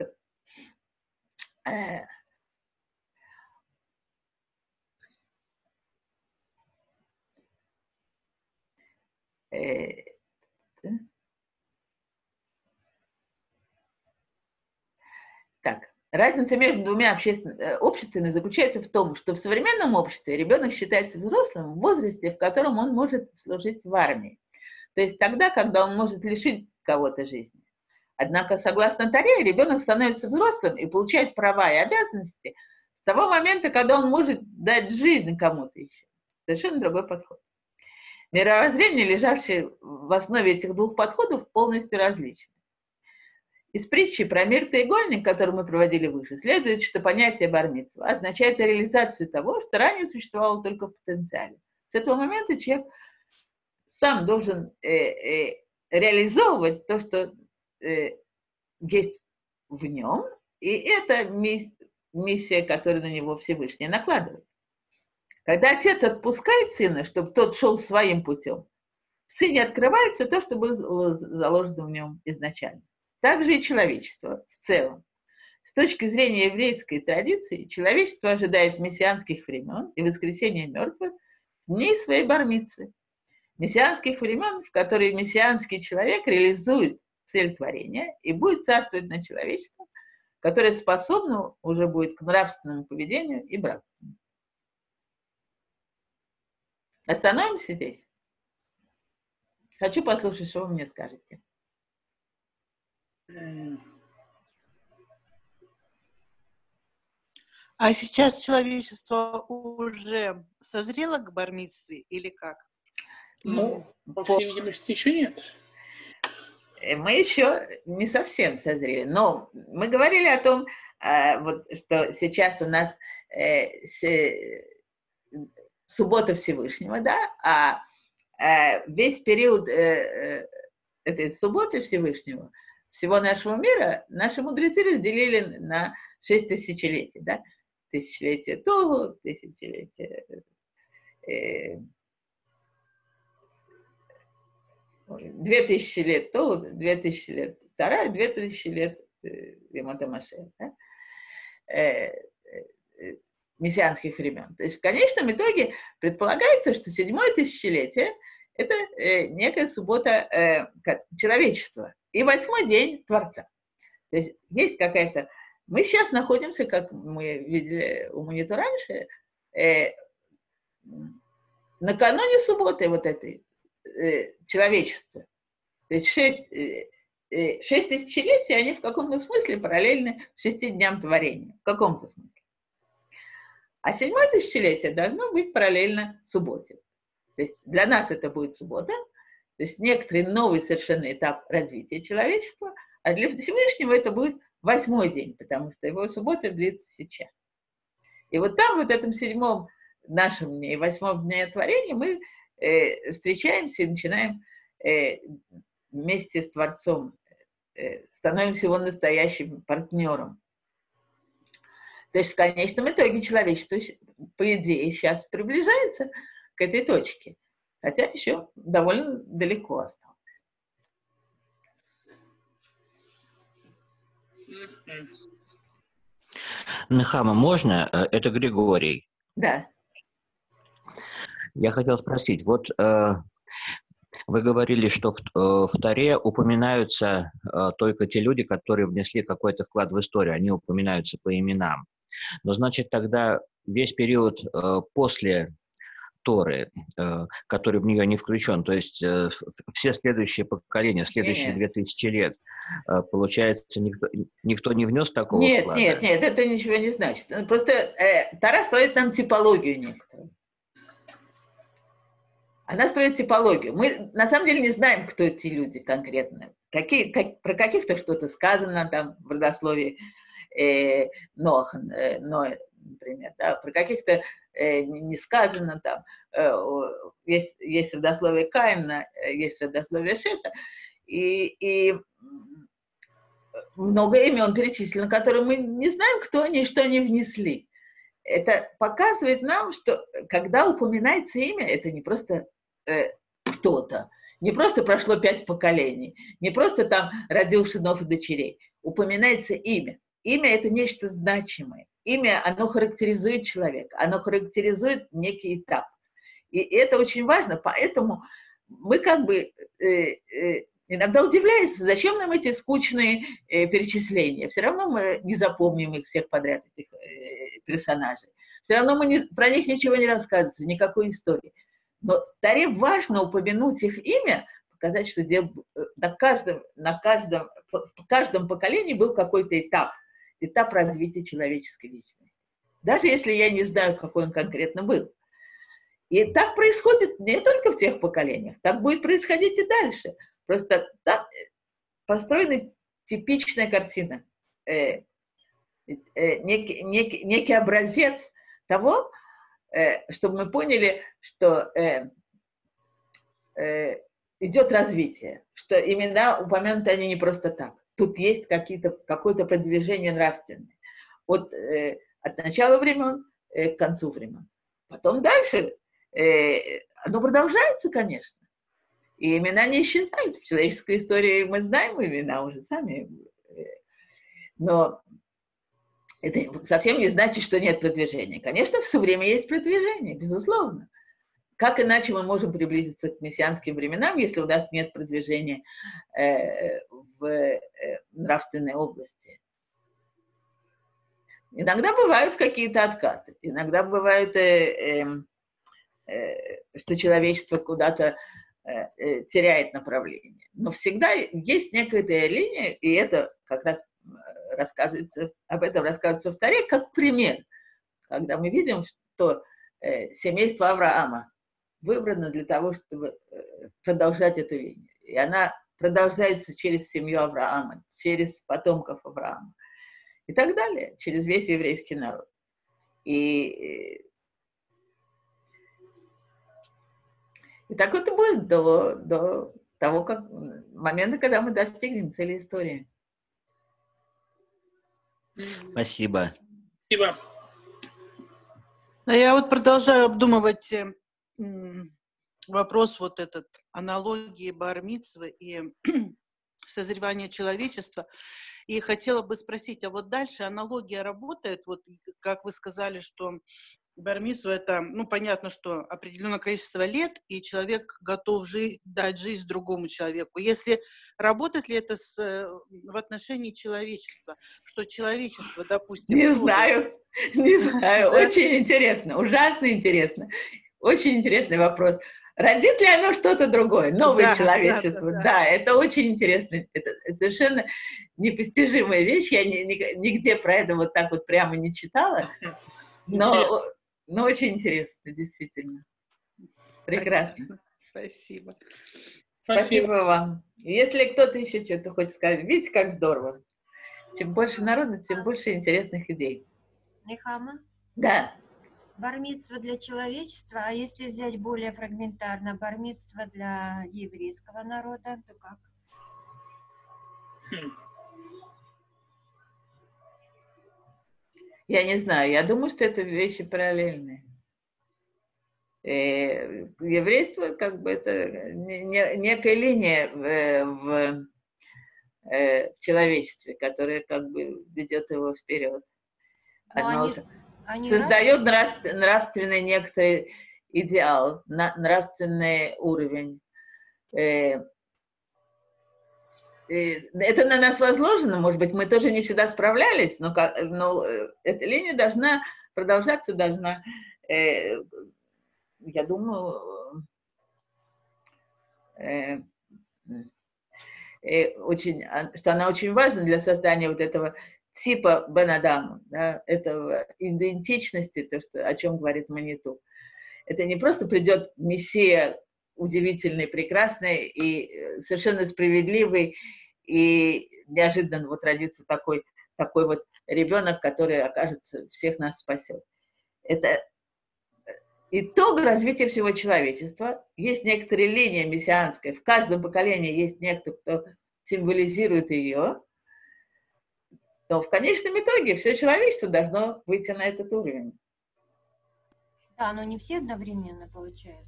Так, разница между двумя обществами заключается в том, что в современном обществе ребенок считается взрослым в возрасте, в котором он может служить в армии. То есть тогда, когда он может лишить кого-то жизни. Однако, согласно Торе, ребенок становится взрослым и получает права и обязанности с того момента, когда он может дать жизнь кому-то еще. Совершенно другой подход. Мировоззрение, лежавшее в основе этих двух подходов, полностью различно. Из притчи про мир треугольник, которую мы проводили выше, следует, что понятие бар-мицва означает реализацию того, что ранее существовало только в потенциале. С этого момента человек сам должен реализовывать то, что есть в нем, и это миссия, которую на него Всевышний накладывает. Когда отец отпускает сына, чтобы тот шел своим путем, в сыне открывается то, что было заложено в нем изначально. Также и человечество в целом. С точки зрения еврейской традиции, человечество ожидает мессианских времен и воскресения мертвых дней своей бар-мицвы. Мессианских времен, в которые мессианский человек реализует цель творения и будет царствовать над человечеством, которое способно уже будет к нравственному поведению и братству. Остановимся здесь. Хочу послушать, что вы мне скажете. А сейчас человечество уже созрело к бар-мицве или как? Ну, по всей видимости, еще нет. Мы еще не совсем созрели, но мы говорили о том, вот, что сейчас у нас суббота Всевышнего, да, а весь период этой субботы Всевышнего, всего нашего мира, наши мудрецы разделили на 6 тысячелетий, да, тысячелетие Тогу, тысячелетие 2000 лет Тогу, 2000 лет Тара, 2000 лет Йемот ха-Машиах, да? Мессианских времен. То есть в конечном итоге предполагается, что 7-е тысячелетие – это некая суббота человечества и 8-й день Творца. То есть есть какая-то... Мы сейчас находимся, как мы видели у Монитора раньше, накануне субботы вот этой человечества. То есть 6 тысячелетий, они в каком-то смысле параллельны 6 дням творения. В каком-то смысле. А 7-е тысячелетие должно быть параллельно субботе. То есть для нас это будет суббота, то есть некоторый новый совершенно этап развития человечества, а для Всевышнего это будет 8-й день, потому что его суббота длится сейчас. И вот там, вот в этом 7-м нашем дне и 8-м дне творения мы встречаемся и начинаем вместе с Творцом, становимся его настоящим партнером. То есть в конечном итоге человечество, по идее, сейчас приближается к этой точке, хотя еще довольно далеко осталось. Нехама, можно? Это Григорий. Да. Я хотел спросить, вот вы говорили, что в Торе упоминаются только те люди, которые внесли какой-то вклад в историю, они упоминаются по именам. Но значит тогда весь период после Торы, который в нее не включен, то есть все следующие поколения, следующие 2000 лет, получается, никто не внес такого вклада? Нет, это ничего не значит. Просто Тора строит нам типологию некоторую. Она строит типологию. Мы на самом деле не знаем, кто эти люди конкретно. Про каких-то что-то сказано там в родословии Ноя, например, да? Про каких-то не сказано там. Есть родословие Каина, есть родословие Шета, и много имен перечислено, которые мы не знаем, кто они и что они внесли. Это показывает нам, что когда упоминается имя, это не просто кто-то, не просто прошло 5 поколений, не просто там родил сынов и дочерей. Упоминается имя. Имя – это нечто значимое. Имя, оно характеризует человека, оно характеризует некий этап. И это очень важно, поэтому мы как бы иногда удивляемся, зачем нам эти скучные перечисления. Все равно мы не запомним их всех подряд, этих персонажей. Все равно про них ничего не рассказывается, никакой истории. Но Торе важно упомянуть их имя, показать, что в каждом поколении был какой-то этап развития человеческой личности. Даже если я не знаю, какой он конкретно был. И так происходит не только в тех поколениях, так будет происходить и дальше. Просто там построена типичная картина, некий образец того, чтобы мы поняли, что идет развитие, что имена упомянуты они не просто так. Тут есть какое-то продвижение нравственное. От начала времен к концу времен. Потом дальше оно продолжается, конечно. И имена не исчезают. В человеческой истории мы знаем имена уже сами. Но это совсем не значит, что нет продвижения. Конечно, все время есть продвижение, безусловно. Как иначе мы можем приблизиться к мессианским временам, если у нас нет продвижения в нравственной области? Иногда бывают какие-то откаты, иногда бывает, что человечество куда-то теряет направление. Но всегда есть некая линия, и это как раз рассказывается, об этом рассказывается в Торе, как пример, когда мы видим, что семейство Авраама выбрано для того, чтобы продолжать эту линию. И она продолжается через семью Авраама, через потомков Авраама и так далее, через весь еврейский народ. И так вот и будет до того момента, когда мы достигнем цели истории. Спасибо. Спасибо. А я вот продолжаю обдумывать вопрос вот этот, аналогии бар-мицвы и созревания человечества. И хотела бы спросить, а вот дальше аналогия работает? Вот как вы сказали, что бар-мицва это, ну, понятно, что определенное количество лет, и человек готов дать жизнь другому человеку. Если работает ли это в отношении человечества, что человечество, допустим... Не знаю. Очень интересно, ужасно интересно. Очень интересный вопрос. Родит ли оно что-то другое, новое человечество? Да, это очень интересно. Это совершенно непостижимая вещь. Я нигде про это вот так вот прямо не читала. Но очень интересно, действительно. Прекрасно. Спасибо. Спасибо вам. Если кто-то еще что-то хочет сказать, видите, как здорово. Чем больше народа, тем больше интересных идей. Нехама? Да. Бар-мицва для человечества, а если взять более фрагментарно, бар-мицва для еврейского народа, то как? Я не знаю, я думаю, что это вещи параллельные. Еврейство, как бы, это некая линия в человечестве, которая, как бы, ведет его вперед. Оно создает нравственный некоторый идеал, нравственный уровень. Это на нас возложено, может быть, мы тоже не всегда справлялись, но эта линия должна продолжаться, я думаю, что она очень важна для создания вот этого типа Бен-Адама, да, этого идентичности, о чем говорит Маниту. Это не просто придет Мессия удивительный, прекрасный и совершенно справедливый, и неожиданно вот родится такой вот ребенок, который, окажется, всех нас спасет. Это итог развития всего человечества. Есть некоторая линия мессианская, в каждом поколении есть некто, кто символизирует ее, но в конечном итоге все человечество должно выйти на этот уровень. Да, но не все одновременно получается.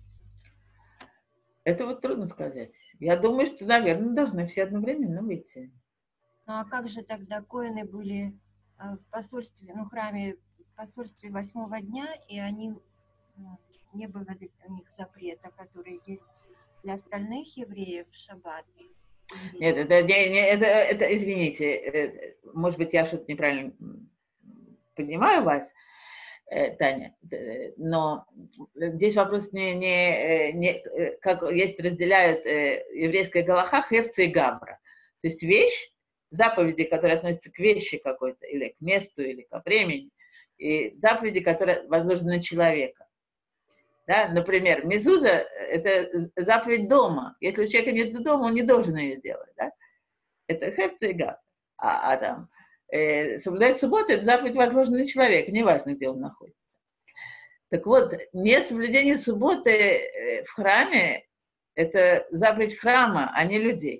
Это вот трудно сказать. Я думаю, что, наверное, должны все одновременно выйти. Ну а как же тогда коэны были в посольстве, в храме, в посольстве 8-го дня, и они, не было у них запрета, который есть для остальных евреев в шаббат? Нет, это, извините, может быть, я что-то неправильно понимаю вас, Таня, но здесь вопрос не как есть разделяют еврейская галаха, хефца и гамра. То есть вещь, заповеди, которые относятся к вещи какой-то, или к месту, или ко времени, и заповеди, которые возложены на человека. Да? Например, мезуза – это заповедь дома. Если у человека нет дома, он не должен ее делать. Да? Это хефца и гамра. А там соблюдать субботу – это заповедь, возложенная на человека, неважно, где он находится. Так вот, несоблюдение субботы в храме – это заповедь храма, а не людей.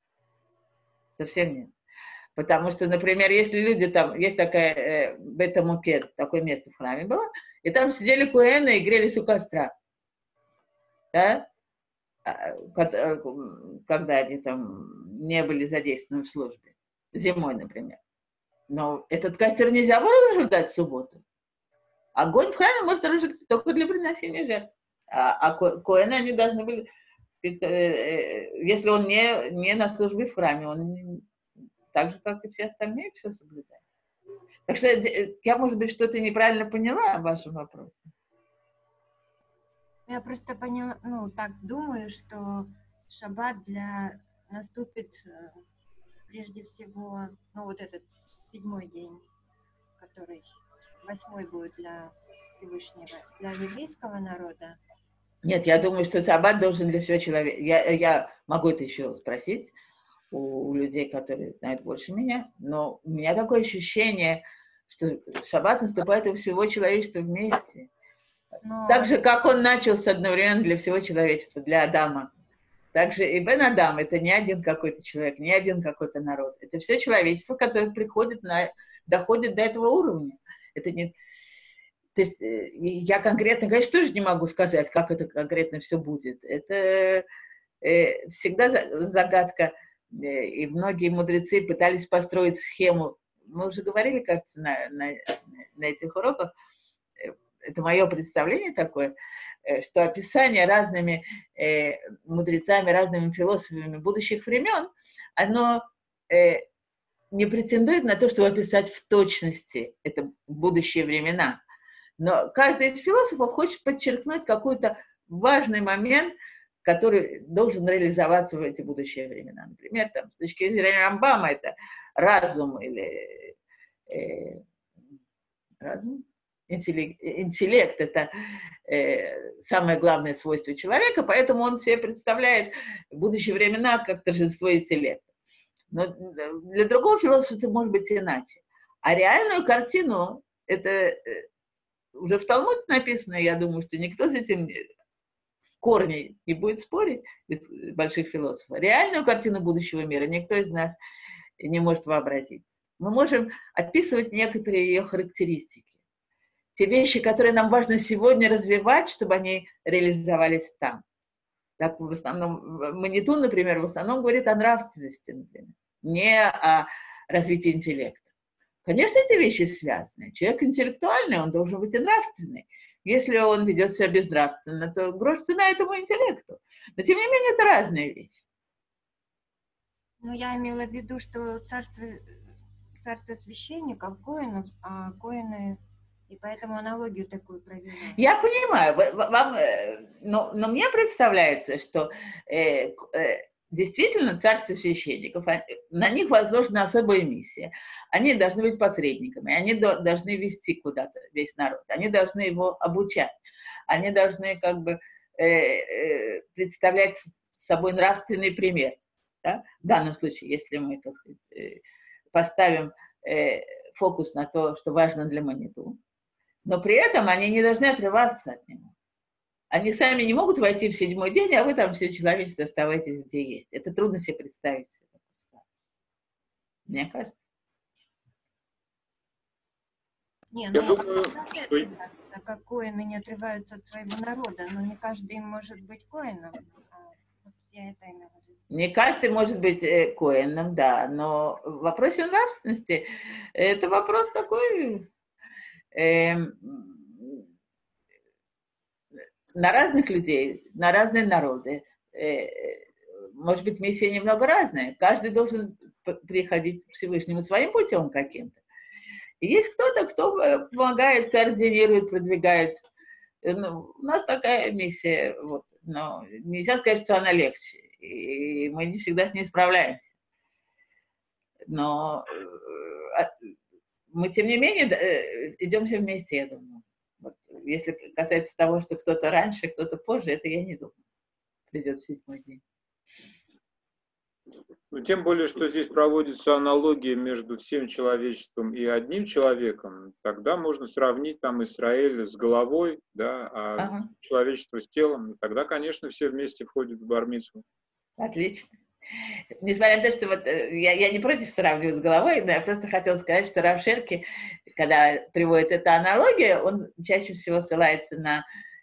Совсем нет. Потому что, например, если люди там, есть такая бета-мукет, такое место в храме было, и там сидели коэны и грелись у костра. Да? Когда они там не были задействованы в службе. Зимой, например. Но этот костер нельзя было разжигать в субботу. Огонь в храме может разжигать только для приношения жертв. А коэны, они должны были, если он не на службе в храме, он так же, как и все остальные, все соблюдает. Так что я, может быть, что-то неправильно поняла в вашем вопросе. Я просто поняла, ну, так думаю, что шаббат наступит прежде всего, ну, вот этот 7-й день, который 8-й будет для Всевышнего, для еврейского народа. Нет, я думаю, что шаббат должен для всего человека. Я могу это еще спросить у людей, которые знают больше меня, но у меня такое ощущение, что шаббат наступает у всего человечества вместе. Так же, как он начался одновременно для всего человечества, для Адама. Также и Бен Адам — это не один какой-то человек, не один какой-то народ. Это все человечество, которое доходит до этого уровня. Это не... То есть я конкретно, конечно, тоже не могу сказать, как это конкретно все будет. Это всегда загадка. И многие мудрецы пытались построить схему. Мы уже говорили, кажется, на этих уроках. Это мое представление такое, что описание разными мудрецами, разными философами будущих времен, оно не претендует на то, чтобы описать в точности это будущие времена. Но каждый из философов хочет подчеркнуть какой-то важный момент, который должен реализоваться в эти будущие времена. Например, там, с точки зрения Рамбама, это разум или разум, интеллект — это самое главное свойство человека, поэтому он себе представляет будущие времена как торжество интеллекта. Но для другого философа это может быть иначе. А реальную картину, это уже в Талмуде написано, я думаю, что никто с этим в корне не будет спорить, из больших философов. Реальную картину будущего мира никто из нас не может вообразить. Мы можем описывать некоторые ее характеристики. Те вещи, которые нам важно сегодня развивать, чтобы они реализовались там. Так, в основном, Маниту, например, в основном говорит о нравственности, например, не о развитии интеллекта. Конечно, эти вещи связаны. Человек интеллектуальный, он должен быть и нравственный. Если он ведет себя безнравственно, то грош цена этому интеллекту. Но, тем не менее, это разные вещи. Ну, я имела в виду, что царство священников, коинов, а коины... И поэтому аналогию такую провела. Я понимаю, но мне представляется, что действительно царство священников, на них возложена особая миссия. Они должны быть посредниками, они должны вести куда-то весь народ, они должны его обучать, они должны как бы представлять собой нравственный пример. Да? В данном случае, если мы, так сказать, поставим фокус на то, что важно для Маниту, но при этом они не должны отрываться от него. Они сами не могут войти в 7-й день, а вы там все человечество оставайтесь где есть. Это трудно себе представить. Мне кажется. Не, ну, думаю, что... как коины не отрываются от своего народа, но не каждый может быть коином. Я это имела в виду. Не каждый может быть коином, да, но в вопросе нравственности это вопрос такой... на разных людей, на разные народы. Может быть, миссия немного разная. Каждый должен приходить к Всевышнему своим путем каким-то. И есть кто-то, кто помогает, координирует, продвигает. Ну, у нас такая миссия, вот, но нельзя сказать, что она легче. И мы не всегда с ней справляемся. Но мы, тем не менее, идем все вместе, я думаю. Вот, если касается того, что кто-то раньше, кто-то позже, это я не думаю. Придет в 7-й день. Ну, тем более, что здесь проводится аналогия между всем человечеством и одним человеком, тогда можно сравнить там Израиль с головой, да, а человечество с телом. И тогда, конечно, все вместе входят в бар-мицву. Отлично. Несмотря на то, что вот, я не против сравнивать с головой, но я просто хотела сказать, что Рав Шерки, когда приводит эту аналогию, он чаще всего ссылается на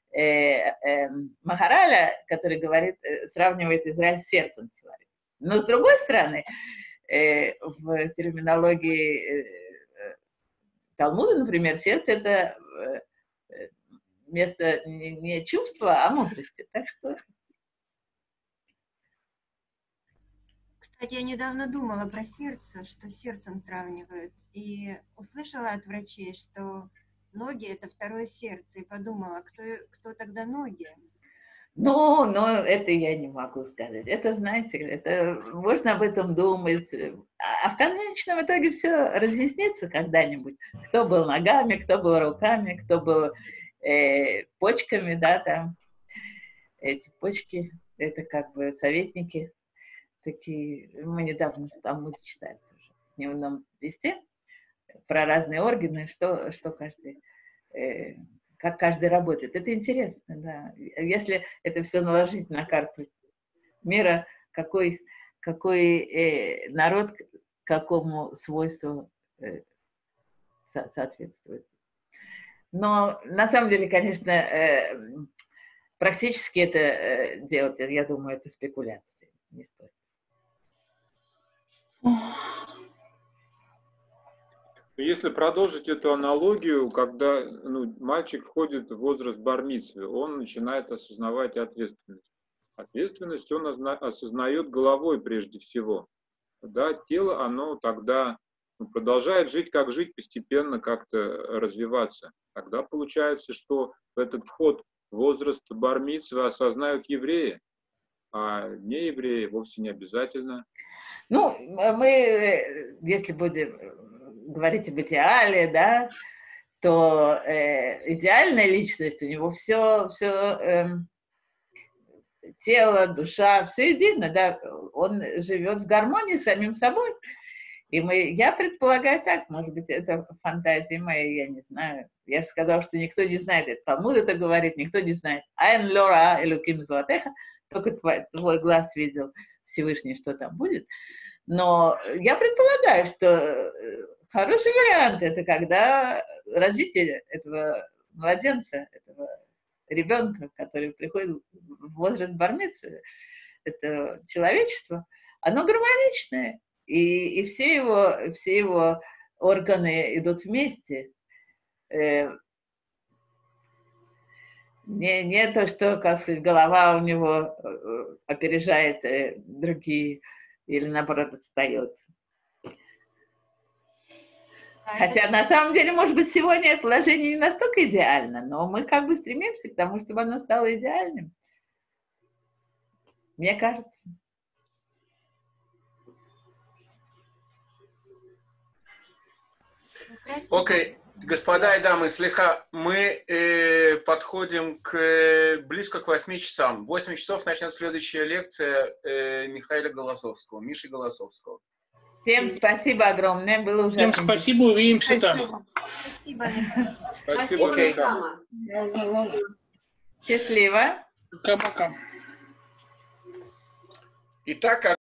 Махараля, который говорит, сравнивает Израиль с сердцем человека. Но с другой стороны, в терминологии Талмуда, например, сердце — это место не чувства, а мудрости. Так что... Кстати, я недавно думала про сердце, что с сердцем сравнивают. И услышала от врачей, что ноги – это второе сердце. И подумала, кто тогда ноги? Ну, но это я не могу сказать. Это, знаете, это можно об этом думать. А в конечном итоге все разъяснится когда-нибудь. Кто был ногами, кто был руками, кто был почками, да, там. Эти почки, это как бы советники такие. Мы недавно в Талмуде читали тоже в дневном листе про разные органы, что каждый... как каждый работает. Это интересно, да. Если это все наложить на карту мира, какой народ какому свойству соответствует. Но на самом деле, конечно, практически это делать, я думаю, это спекуляции. Не стоит. Если продолжить эту аналогию, когда мальчик входит в возраст бар-мицвы, он начинает осознавать ответственность. Ответственность он осознает головой прежде всего. Да, тело, оно тогда продолжает жить, как жить, постепенно как-то развиваться. Тогда получается, что этот вход в возраст бар-мицвы осознают евреи, а не евреи вовсе не обязательно. Ну, мы, если будем говорить об идеале, да, то идеальная личность, у него все тело, душа, все едино, да, он живет в гармонии с самим собой. И я предполагаю так, может быть, это фантазия моя, я не знаю. Я же сказала, что никто не знает, это Талмуд это говорит, никто не знает. Айн лора элуким золотеха, только твой глаз видел Всевышний, что там будет. Но я предполагаю, что хороший вариант – это когда развитие этого младенца, этого ребенка, который приходит в возраст бар-мицвы, это человечество, оно гармоничное, и все его органы идут вместе. Не то, что, как сказать, голова у него опережает другие или, наоборот, отстает. Хотя, на самом деле, может быть, сегодня это положение не настолько идеально, но мы как бы стремимся к тому, чтобы оно стало идеальным. Мне кажется. Окей. Господа и дамы, слегка, мы подходим близко к 8 часам. В 8 часов начнется следующая лекция Михаила Голосовского, Миши Голосовского. Всем спасибо огромное, было уже. Всем спасибо, увидимся там. Спасибо. Спасибо. Окей. Счастливо. Пока-пока. Итак,